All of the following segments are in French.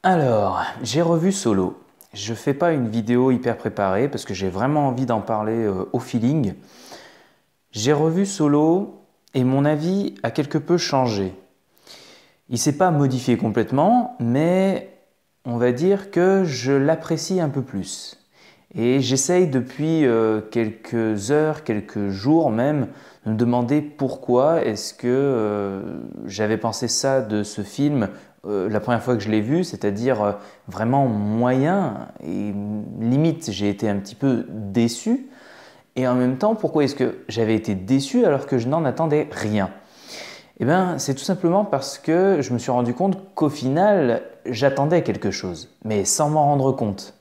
Alors, j'ai revu Solo. Je fais pas une vidéo hyper préparée parce que j'ai vraiment envie d'en parler au feeling. J'ai revu Solo et mon avis a quelque peu changé. Il s'est pas modifié complètement, mais on va dire que je l'apprécie un peu plus. Et j'essaye depuis quelques heures, quelques jours même, de me demander pourquoi est-ce que j'avais pensé ça de ce film la première fois que je l'ai vu, c'est-à-dire vraiment moyen et limite j'ai été un petit peu déçu. Et en même temps, pourquoi est-ce que j'avais été déçu alors que je n'en attendais rien? Eh bien, c'est tout simplement parce que je me suis rendu compte qu'au final, j'attendais quelque chose, mais sans m'en rendre compte.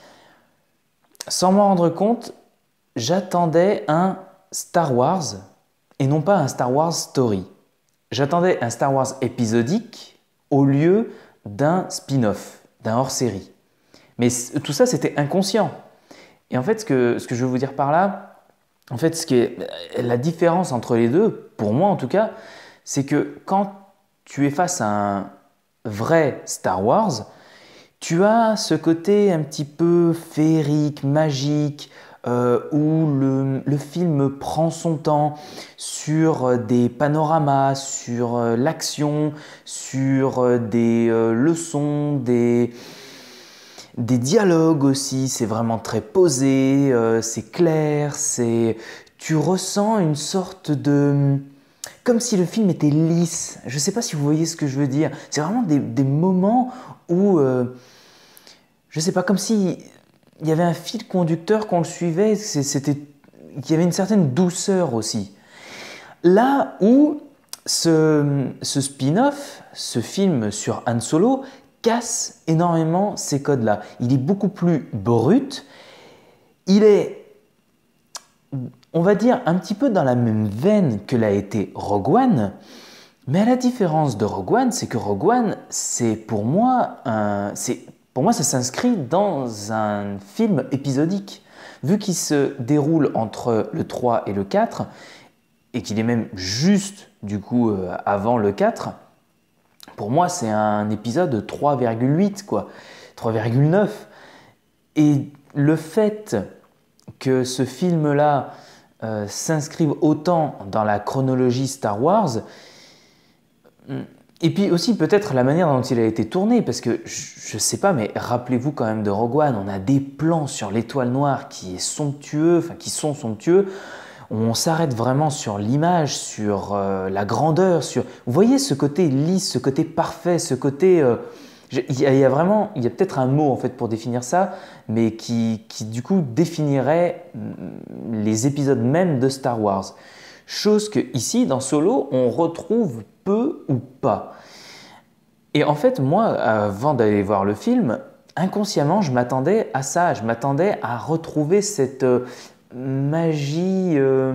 Sans m'en rendre compte, j'attendais un Star Wars et non pas un Star Wars Story. J'attendais un Star Wars épisodique au lieu d'un spin-off, d'un hors-série. Mais tout ça, c'était inconscient. Et en fait, ce que je veux vous dire par là, en fait, la différence entre les deux, pour moi en tout cas, c'est que quand tu es face à un vrai Star Wars, tu as ce côté un petit peu féerique, magique, où le film prend son temps sur des panoramas, sur l'action, sur des leçons, des dialogues aussi. C'est vraiment très posé, c'est clair, tu ressens une sorte de... Comme si le film était lisse. Je ne sais pas si vous voyez ce que je veux dire. C'est vraiment des moments où... je ne sais pas, comme si il y avait un fil conducteur qu'on le suivait, il y avait une certaine douceur aussi. Là où ce spin-off, ce film sur Han Solo, casse énormément ces codes-là. Il est beaucoup plus brut, il est, on va dire, un petit peu dans la même veine que l'a été Rogue One, mais à la différence de Rogue One, c'est que Rogue One, pour moi, ça s'inscrit dans un film épisodique. Vu qu'il se déroule entre le 3 et le 4, et qu'il est même juste du coup avant le 4, pour moi c'est un épisode 3,8 quoi, 3,9. Et le fait que ce film-là s'inscrive autant dans la chronologie Star Wars, et puis aussi peut-être la manière dont il a été tourné, parce que je ne sais pas, mais rappelez-vous quand même de Rogue One, on a des plans sur l'étoile noire qui est somptueux, enfin qui sont somptueux. On s'arrête vraiment sur l'image, sur la grandeur, vous voyez ce côté lisse, ce côté parfait, ce côté... il y a peut-être un mot en fait pour définir ça, mais qui du coup définirait les épisodes même de Star Wars. Chose que ici, dans Solo, on retrouve peu ou pas. Et en fait, moi, avant d'aller voir le film, inconsciemment, je m'attendais à ça. Je m'attendais à retrouver cette magie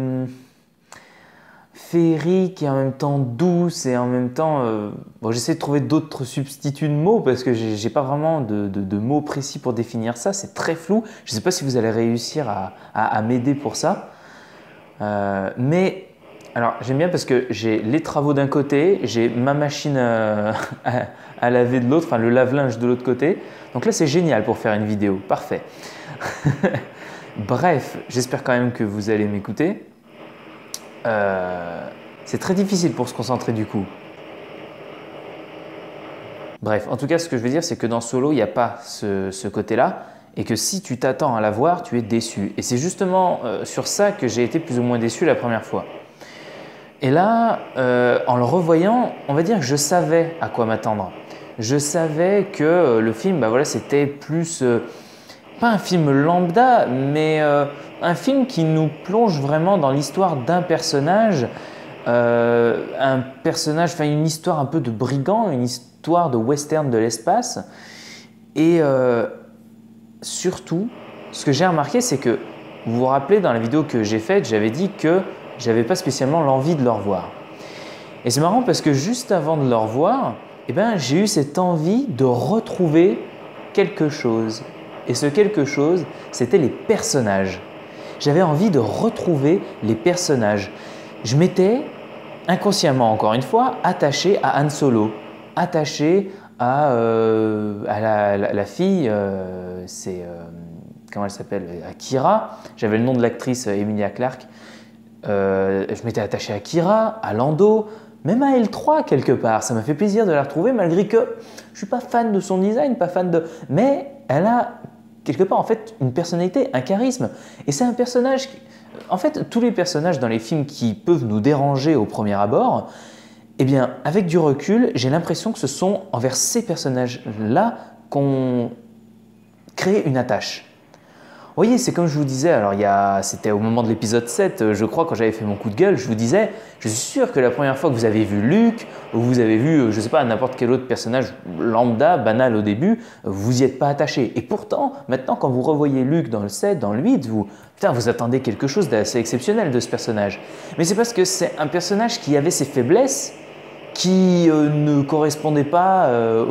féerique et en même temps douce et en même temps... bon, j'essaie de trouver d'autres substituts de mots parce que j'ai pas vraiment de mots précis pour définir ça. C'est très flou. Je ne sais pas si vous allez réussir à m'aider pour ça. Mais alors j'aime bien parce que j'ai les travaux d'un côté, j'ai ma machine à laver de l'autre, enfin le lave-linge de l'autre côté. Donc là c'est génial pour faire une vidéo, parfait. Bref, j'espère quand même que vous allez m'écouter. C'est très difficile pour se concentrer du coup. Bref, en tout cas ce que je veux dire c'est que dans Solo il n'y a pas ce côté-là. Et que si tu t'attends à la voir, tu es déçu. Et c'est justement sur ça que j'ai été plus ou moins déçu la première fois. Et là, en le revoyant, on va dire que je savais à quoi m'attendre. Je savais que le film, bah voilà, c'était plus, pas un film lambda, mais un film qui nous plonge vraiment dans l'histoire d'un personnage, enfin une histoire un peu de brigand, une histoire de western de l'espace. Et surtout, ce que j'ai remarqué, c'est que, vous vous rappelez, dans la vidéo que j'ai faite, j'avais dit que j'avais pas spécialement l'envie de le revoir. Et c'est marrant parce que juste avant de le revoir, eh ben, j'ai eu cette envie de retrouver quelque chose. Et ce quelque chose, c'était les personnages. J'avais envie de retrouver les personnages. Je m'étais, inconsciemment encore une fois, attaché à Han Solo, attaché à la fille, c'est comment elle s'appelle, Akira. J'avais le nom de l'actrice Emilia Clarke. Je m'étais attaché à Akira, à Lando, même à L3 quelque part. Ça m'a fait plaisir de la retrouver malgré que je ne suis pas fan de son design, pas fan de... Mais elle a quelque part en fait une personnalité, un charisme. Et c'est un personnage... En fait, tous les personnages dans les films qui peuvent nous déranger au premier abord, eh bien, avec du recul, j'ai l'impression que ce sont envers ces personnages-là qu'on crée une attache. Vous voyez, c'est comme je vous disais, alors c'était au moment de l'épisode 7, je crois, quand j'avais fait mon coup de gueule, je vous disais, je suis sûr que la première fois que vous avez vu Luke, ou vous avez vu, je ne sais pas, n'importe quel autre personnage lambda, banal au début, vous y êtes pas attaché. Et pourtant, maintenant, quand vous revoyez Luke dans le 7, dans le 8, vous attendez quelque chose d'assez exceptionnel de ce personnage. Mais c'est parce que c'est un personnage qui avait ses faiblesses, qui ne correspondaient pas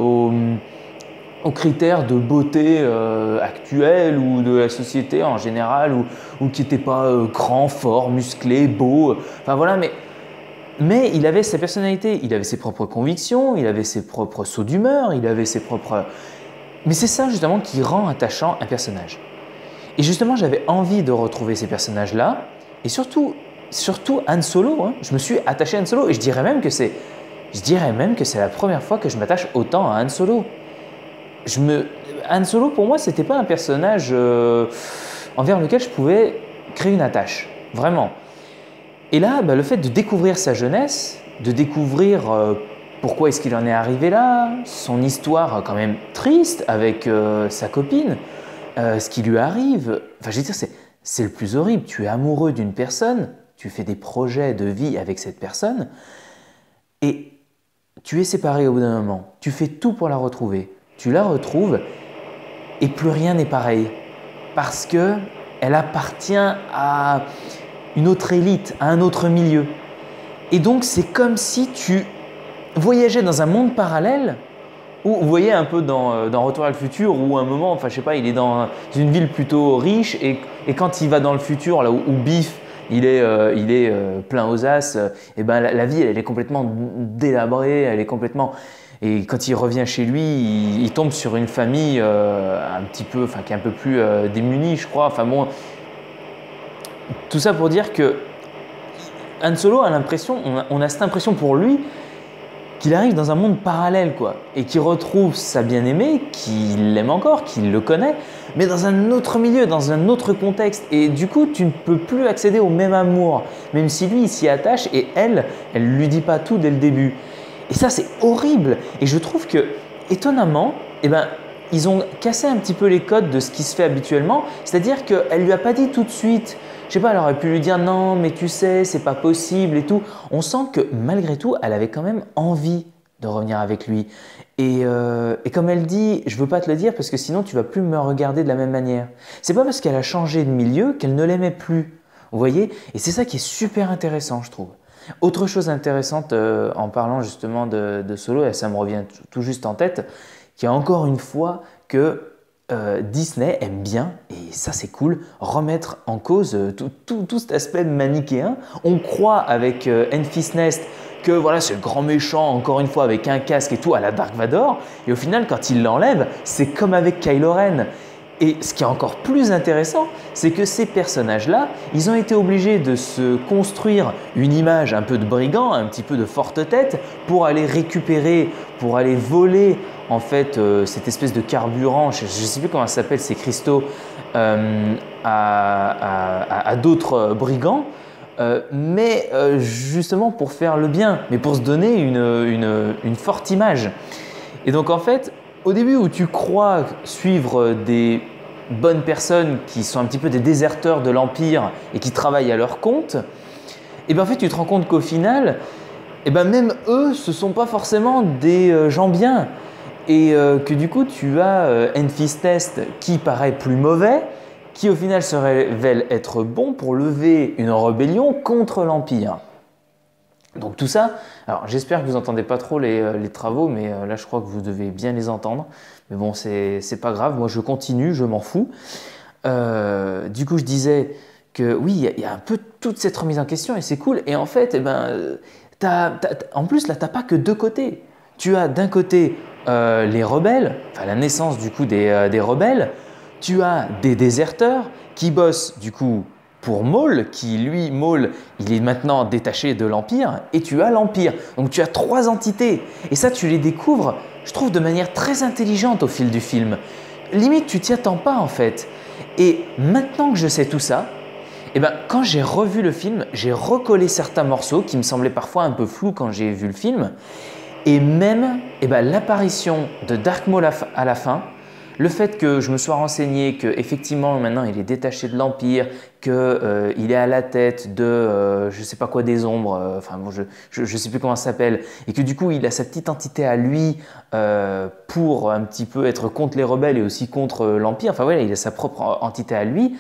aux critères de beauté actuels ou de la société en général, ou qui n'était pas grand, fort, musclé, beau. Enfin voilà, mais il avait sa personnalité, il avait ses propres convictions, il avait ses propres sauts d'humeur, il avait ses propres... Mais c'est ça justement qui rend attachant un personnage. Et justement, j'avais envie de retrouver ces personnages-là, et surtout Han Solo. Hein. Je me suis attaché à Han Solo, et je dirais même que c'est la première fois que je m'attache autant à Han Solo. Han Solo, pour moi, c'était pas un personnage envers lequel je pouvais créer une attache, vraiment. Et là, le fait de découvrir sa jeunesse, de découvrir pourquoi est-ce qu'il en est arrivé là, son histoire quand même triste avec sa copine, ce qui lui arrive, enfin je veux dire, c'est le plus horrible. Tu es amoureux d'une personne, tu fais des projets de vie avec cette personne, et tu es séparé au bout d'un moment. Tu fais tout pour la retrouver. Tu la retrouves et plus rien n'est pareil parce qu'elle appartient à une autre élite, à un autre milieu. Et donc c'est comme si tu voyageais dans un monde parallèle où vous voyez un peu dans Retour à le futur où à un moment, enfin je sais pas, il est dans une ville plutôt riche et quand il va dans le futur là où Biff il est plein aux as, et ben la vie elle est complètement délabrée, elle est complètement... Et quand il revient chez lui, il tombe sur une famille un petit peu, enfin qui est un peu plus démunie, je crois. Enfin bon, tout ça pour dire que Han Solo a l'impression, on a cette impression pour lui qu'il arrive dans un monde parallèle, quoi, et qu'il retrouve sa bien-aimée, qu'il l'aime encore, qu'il le connaît, mais dans un autre milieu, dans un autre contexte. Et du coup, tu ne peux plus accéder au même amour, même si lui, il s'y attache et elle lui dit pas tout dès le début. Et ça, c'est horrible. Et je trouve que, étonnamment, ils ont cassé un petit peu les codes de ce qui se fait habituellement. C'est-à-dire qu'elle ne lui a pas dit tout de suite. Je sais pas, elle aurait pu lui dire non, mais tu sais, c'est pas possible et tout. On sent que malgré tout, elle avait quand même envie de revenir avec lui. Et comme elle dit, je veux pas te le dire parce que sinon tu vas plus me regarder de la même manière. C'est pas parce qu'elle a changé de milieu qu'elle ne l'aimait plus. Vous voyez? Et c'est ça qui est super intéressant, je trouve. Autre chose intéressante en parlant justement de Solo, et ça me revient tout juste en tête, qu'il y a encore une fois que Disney aime bien, et ça c'est cool, remettre en cause tout cet aspect manichéen. On croit avec Enfys Nest que voilà, c'est le grand méchant, encore une fois avec un casque et tout à la Dark Vador, et au final quand il l'enlève, c'est comme avec Kylo Ren. Et ce qui est encore plus intéressant, c'est que ces personnages-là, ils ont été obligés de se construire une image un peu de brigand, un petit peu de forte tête, pour aller récupérer, pour aller voler en fait cette espèce de carburant, je ne sais plus comment ça s'appelle, ces cristaux, à d'autres brigands, mais justement pour faire le bien, mais pour se donner une forte image. Et donc en fait, au début où tu crois suivre des bonnes personnes qui sont un petit peu des déserteurs de l'Empire et qui travaillent à leur compte, et en fait tu te rends compte qu'au final, même eux ce ne sont pas forcément des gens bien. Et que du coup tu as Enfys Nest qui paraît plus mauvais, qui au final se révèle être bon pour lever une rébellion contre l'Empire. Donc tout ça, alors j'espère que vous n'entendez pas trop les travaux, mais là je crois que vous devez bien les entendre. Mais bon, c'est pas grave, moi je continue, je m'en fous. Du coup je disais que oui, il y a un peu toute cette remise en question et c'est cool. Et en fait, en plus là, tu n'as pas que deux côtés. Tu as d'un côté les rebelles, enfin la naissance du coup des rebelles. Tu as des déserteurs qui bossent du coup pour Maul, qui lui, Maul, il est maintenant détaché de l'Empire, et tu as l'Empire. Donc tu as 3 entités. Et ça, tu les découvres, je trouve, de manière très intelligente au fil du film. Limite, tu t'y attends pas en fait. Et maintenant que je sais tout ça, eh ben, quand j'ai revu le film, j'ai recollé certains morceaux qui me semblaient parfois un peu flous quand j'ai vu le film. Et même eh ben, l'apparition de Dark Maul à la fin, le fait que je me sois renseigné qu'effectivement maintenant il est détaché de l'Empire, qu'il est à la tête de je ne sais pas quoi des ombres, enfin bon, je ne sais plus comment ça s'appelle, et que du coup il a sa petite entité à lui pour un petit peu être contre les rebelles et aussi contre l'Empire, enfin voilà, il a sa propre entité à lui.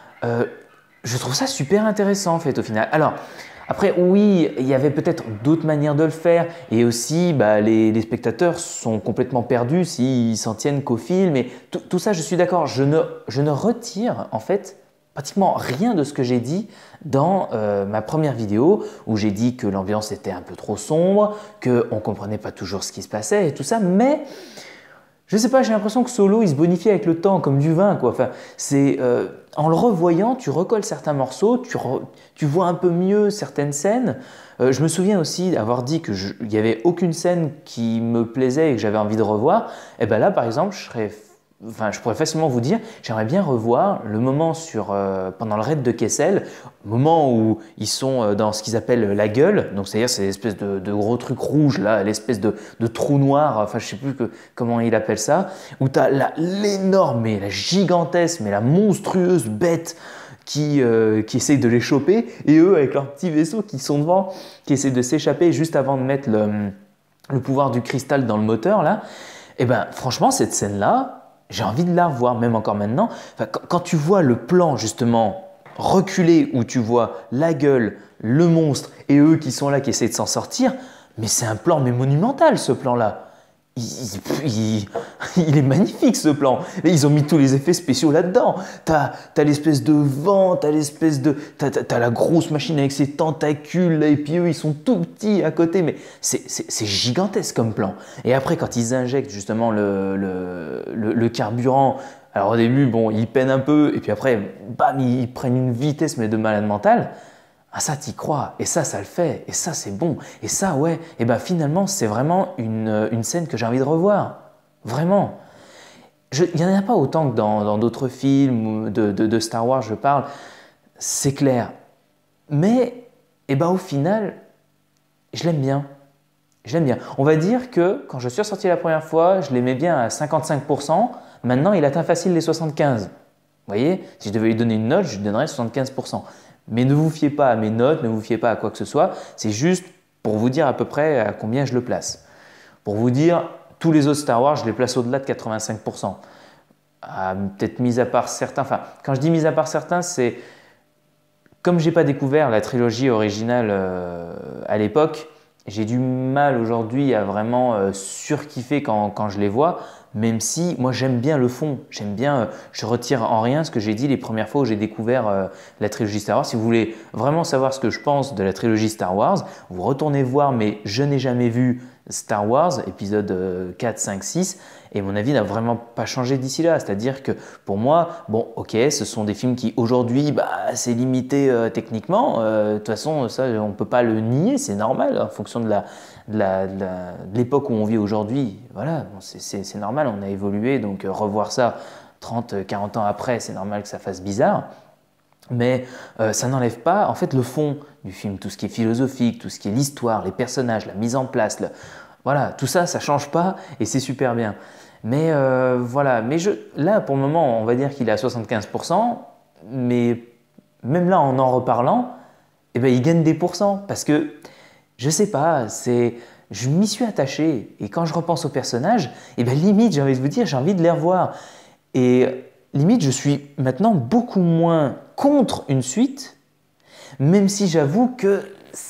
Je trouve ça super intéressant en fait au final. Alors, après, oui, il y avait peut-être d'autres manières de le faire et aussi les spectateurs sont complètement perdus s'ils s'en tiennent qu'au film et tout ça, je suis d'accord. Je ne retire en fait pratiquement rien de ce que j'ai dit dans ma première vidéo où j'ai dit que l'ambiance était un peu trop sombre, qu'on ne comprenait pas toujours ce qui se passait et tout ça, mais je sais pas, j'ai l'impression que Solo, il se bonifie avec le temps, comme du vin, quoi. Enfin, en le revoyant, tu recolles certains morceaux, tu vois un peu mieux certaines scènes. Je me souviens aussi d'avoir dit qu'il n'y avait aucune scène qui me plaisait et que j'avais envie de revoir. Et ben là, par exemple, je pourrais facilement vous dire, j'aimerais bien revoir le moment pendant le raid de Kessel, moment où ils sont dans ce qu'ils appellent la gueule, donc c'est-à-dire c'est l'espèce de gros truc rouge là, l'espèce de trou noir, enfin je sais plus comment il appelle ça, où tu as l'énorme, mais la gigantesque, mais la monstrueuse bête qui essaye de les choper, et eux avec leur petit vaisseau qui sont devant, qui essaient de s'échapper juste avant de mettre le pouvoir du cristal dans le moteur là. Et ben franchement cette scène là, j'ai envie de la revoir, même encore maintenant. Enfin, quand tu vois le plan justement reculé où tu vois la gueule, le monstre et eux qui sont là, qui essaient de s'en sortir, mais c'est un plan mais monumental ce plan-là. Il est magnifique ce plan. Et ils ont mis tous les effets spéciaux là-dedans. T'as l'espèce de vent, t'as la grosse machine avec ses tentacules, là, et puis eux ils sont tout petits à côté, mais c'est gigantesque comme plan. Et après quand ils injectent justement le carburant, alors au début bon ils peinent un peu, et puis après bam ils prennent une vitesse mais de malade mental. Ah ça t'y crois, et ça le fait, et ça c'est bon, et ça ouais, et ben finalement c'est vraiment une scène que j'ai envie de revoir, vraiment. Il n'y en a pas autant que dans d'autres films de Star Wars je parle, c'est clair. Mais et ben au final, je l'aime bien. Je l'aime bien. On va dire que quand je suis ressorti la première fois, je l'aimais bien à 55%, maintenant il atteint facile les 75%. Vous voyez, si je devais lui donner une note, je lui donnerais 75%. Mais ne vous fiez pas à mes notes, ne vous fiez pas à quoi que ce soit. C'est juste pour vous dire à peu près à combien je le place. Pour vous dire, tous les autres Star Wars, je les place au-delà de 85%. Peut-être mis à part certains. Enfin, quand je dis mis à part certains, c'est comme j'ai pas découvert la trilogie originale à l'époque, j'ai du mal aujourd'hui à vraiment surkiffer quand je les vois. Même si moi j'aime bien le fond, j'aime bien, je retire en rien ce que j'ai dit les premières fois où j'ai découvert la trilogie Star Wars. Si vous voulez vraiment savoir ce que je pense de la trilogie Star Wars, vous retournez voir mais je n'ai jamais vu Star Wars, épisode 4, 5, 6, et mon avis n'a vraiment pas changé d'ici là. C'est-à-dire que pour moi, bon ok, ce sont des films qui aujourd'hui, c'est limité techniquement, de toute façon ça on ne peut pas le nier, c'est normal en fonction de l'époque où on vit aujourd'hui, voilà, bon, c'est normal, on a évolué, donc revoir ça 30, 40 ans après, c'est normal que ça fasse bizarre. Mais ça n'enlève pas en fait le fond du film, tout ce qui est philosophique, tout ce qui est l'histoire, les personnages, la mise en place, voilà, tout ça, ça change pas et c'est super bien. Mais voilà, là pour le moment, on va dire qu'il est à 75%, mais même là en reparlant, eh ben, il gagne des pourcents parce que je sais pas, je m'y suis attaché et quand je repense aux personnages, eh ben limite, j'ai envie de vous dire, j'ai envie de les revoir. Et limite, je suis maintenant beaucoup moins contre une suite, même si j'avoue que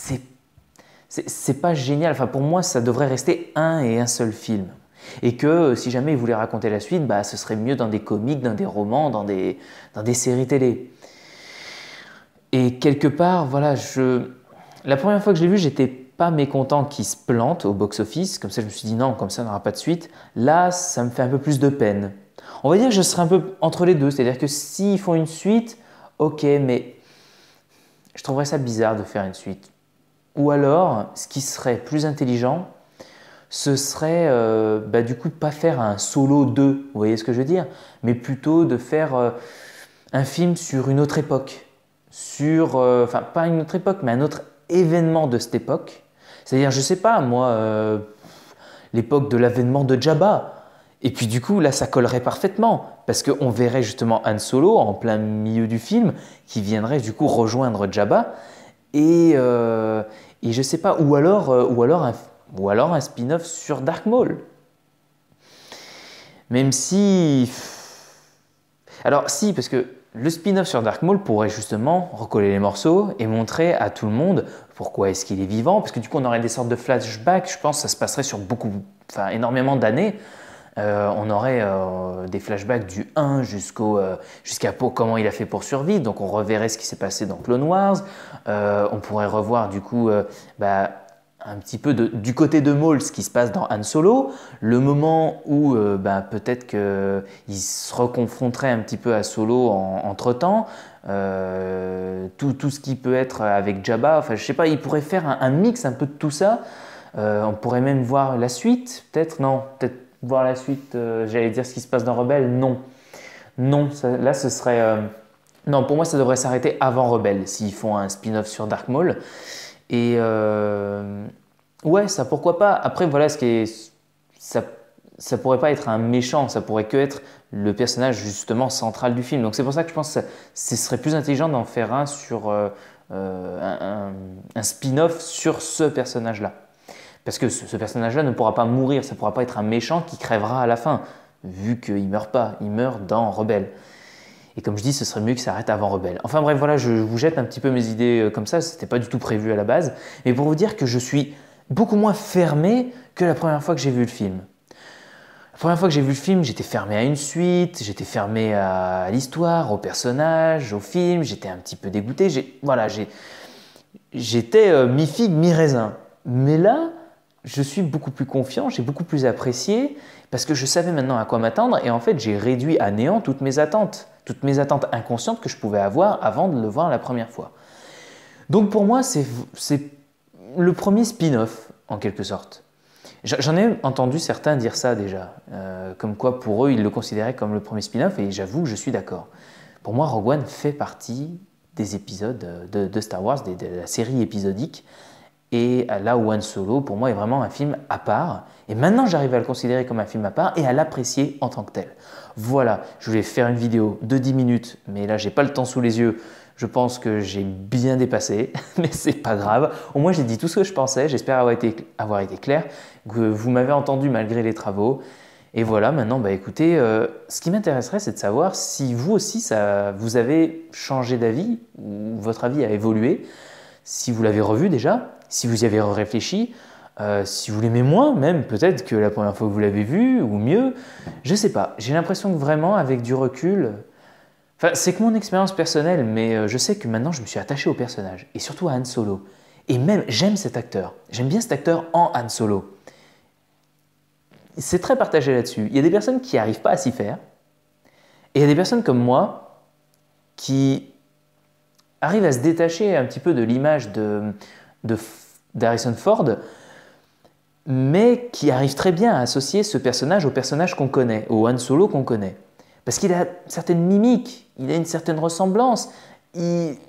c'est pas génial. Enfin, pour moi, ça devrait rester un et un seul film. Et que si jamais ils voulaient raconter la suite, ce serait mieux dans des comics, dans des romans, dans des séries télé. Et quelque part, voilà, la première fois que je l'ai vu, j'étais pas mécontent qu'il se plante au box-office, comme ça je me suis dit non, comme ça on n'aura pas de suite. Là, ça me fait un peu plus de peine. On va dire que je serai un peu entre les deux, c'est-à-dire que s'ils font une suite, ok, mais je trouverais ça bizarre de faire une suite. Ou alors, ce qui serait plus intelligent, ce serait du coup de pas faire un solo 2, vous voyez ce que je veux dire, mais plutôt de faire un film sur une autre époque, enfin pas une autre époque, mais un autre événement de cette époque. C'est-à-dire, je sais pas, moi, l'époque de l'avènement de Jabba. Et puis du coup, là, ça collerait parfaitement, parce qu'on verrait justement Han Solo en plein milieu du film, qui viendrait du coup rejoindre Jabba, et je sais pas, ou alors un spin-off sur Dark Maul. Même si... Alors si, parce que le spin-off sur Dark Maul pourrait justement recoller les morceaux et montrer à tout le monde pourquoi est-ce qu'il est vivant, parce que du coup on aurait des sortes de flashbacks, je pense que ça se passerait sur énormément d'années. On aurait des flashbacks du 1 jusqu'à comment il a fait pour survivre, donc on reverrait ce qui s'est passé dans Clone Wars, on pourrait revoir du coup un petit peu du côté de Maul ce qui se passe dans Han Solo, le moment où peut-être qu'il se reconfronterait un petit peu à Solo entre-temps, tout ce qui peut être avec Jabba, enfin je sais pas, il pourrait faire un mix un peu de tout ça, on pourrait même voir la suite, peut-être voir la suite, j'allais dire ce qui se passe dans Rebelle, non. Non, là ce serait... Non, pour moi ça devrait s'arrêter avant Rebelle, s'ils font un spin-off sur Dark Maul. Et ouais, ça pourquoi pas. Après, voilà, ça pourrait pas être un méchant, ça pourrait que être le personnage justement central du film. Donc c'est pour ça que je pense que ce serait plus intelligent d'en faire un sur un spin-off sur ce personnage-là. Parce que ce personnage-là ne pourra pas mourir, ça ne pourra pas être un méchant qui crèvera à la fin, vu qu'il ne meurt pas, il meurt dans Rebelle. Et comme je dis, ce serait mieux que ça arrête avant Rebelle. Enfin bref, voilà, je vous jette un petit peu mes idées comme ça, ce n'était pas du tout prévu à la base, mais pour vous dire que je suis beaucoup moins fermé que la première fois que j'ai vu le film. La première fois que j'ai vu le film, j'étais fermé à une suite, j'étais fermé à l'histoire, aux personnages, au film, j'étais un petit peu dégoûté, j'étais mi-figue, mi-raisin. Mais là, je suis beaucoup plus confiant, j'ai beaucoup plus apprécié parce que je savais maintenant à quoi m'attendre et en fait j'ai réduit à néant toutes mes attentes inconscientes que je pouvais avoir avant de le voir la première fois. Donc pour moi c'est le premier spin-off en quelque sorte. J'en ai entendu certains dire ça déjà, comme quoi pour eux ils le considéraient comme le premier spin-off et j'avoue que je suis d'accord. Pour moi Rogue One fait partie des épisodes de Star Wars, de la série épisodique. Et là où Han Solo, pour moi, est vraiment un film à part. Et maintenant, j'arrive à le considérer comme un film à part et à l'apprécier en tant que tel. Voilà, je voulais faire une vidéo de 10 minutes, mais là, j'ai pas le temps sous les yeux. Je pense que j'ai bien dépassé, mais c'est pas grave. Au moins, j'ai dit tout ce que je pensais. J'espère avoir été clair, que vous m'avez entendu malgré les travaux. Et voilà, maintenant, écoutez, ce qui m'intéresserait, c'est de savoir si vous aussi, vous avez changé d'avis, ou votre avis a évolué, si vous l'avez revu déjà, si vous y avez réfléchi, si vous l'aimez moins même, peut-être que la première fois que vous l'avez vu, ou mieux, je sais pas. J'ai l'impression que vraiment, avec du recul, c'est que mon expérience personnelle, mais je sais que maintenant, je me suis attaché au personnage, et surtout à Han Solo. Et même, j'aime cet acteur. J'aime bien cet acteur en Han Solo. C'est très partagé là-dessus. Il y a des personnes qui n'arrivent pas à s'y faire, et il y a des personnes comme moi qui arrivent à se détacher un petit peu de l'image d'Harrison Ford, mais qui arrive très bien à associer ce personnage au personnage qu'on connaît, au Han Solo qu'on connaît. Parce qu'il a certaines mimiques, il a une certaine ressemblance, il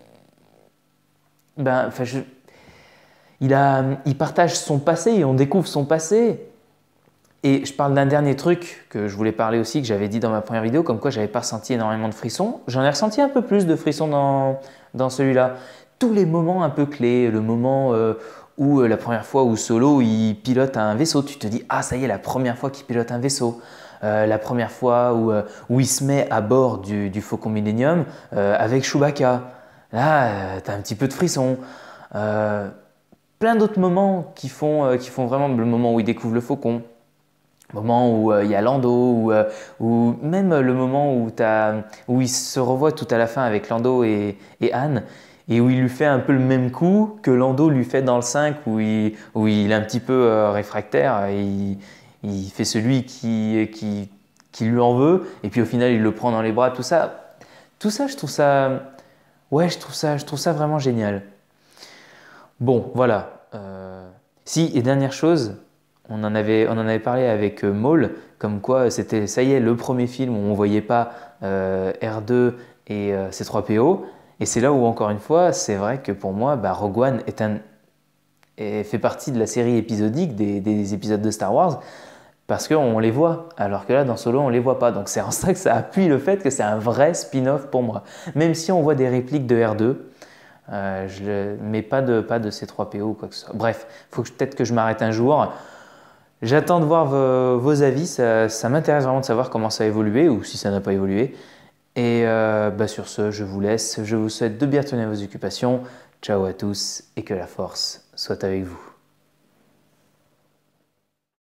partage son passé et on découvre son passé. Et je parle d'un dernier truc que je voulais parler aussi, que j'avais dit dans ma première vidéo, comme quoi j'avais pas ressenti énormément de frissons. J'en ai ressenti un peu plus de frissons dans celui-là. Tous les moments un peu clés, le moment où la première fois où Solo il pilote un vaisseau, tu te dis ah ça y est la première fois qu'il pilote un vaisseau, la première fois où il se met à bord du Faucon Millenium avec Chewbacca, là tu as un petit peu de frisson. Plein d'autres moments qui font vraiment le moment où il découvre le Faucon. Le moment où il y a Lando, ou même le moment où il se revoit tout à la fin avec Lando et Han. et où il lui fait un peu le même coup que Lando lui fait dans le 5 où il est un petit peu réfractaire et il fait celui qui lui en veut et puis au final il le prend dans les bras, tout ça je trouve ça, ouais je trouve ça vraiment génial. Bon voilà, si et dernière chose, on en avait parlé avec Maul, comme quoi c'était ça y est le premier film où on voyait pas R2 et C3PO. Et c'est là où, encore une fois, c'est vrai que pour moi, bah, Rogue One fait partie de la série épisodique des épisodes de Star Wars parce qu'on les voit, alors que là, dans Solo, on les voit pas. Donc c'est en ça que ça appuie le fait que c'est un vrai spin-off pour moi. Même si on voit des répliques de R2, mais pas de C3PO ou quoi que ce soit. Bref, il faut peut-être que je m'arrête un jour. J'attends de voir vos avis, ça m'intéresse vraiment de savoir comment ça a évolué ou si ça n'a pas évolué. Et bah sur ce, je vous laisse. Je vous souhaite de bien tenir vos occupations. Ciao à tous et que la force soit avec vous.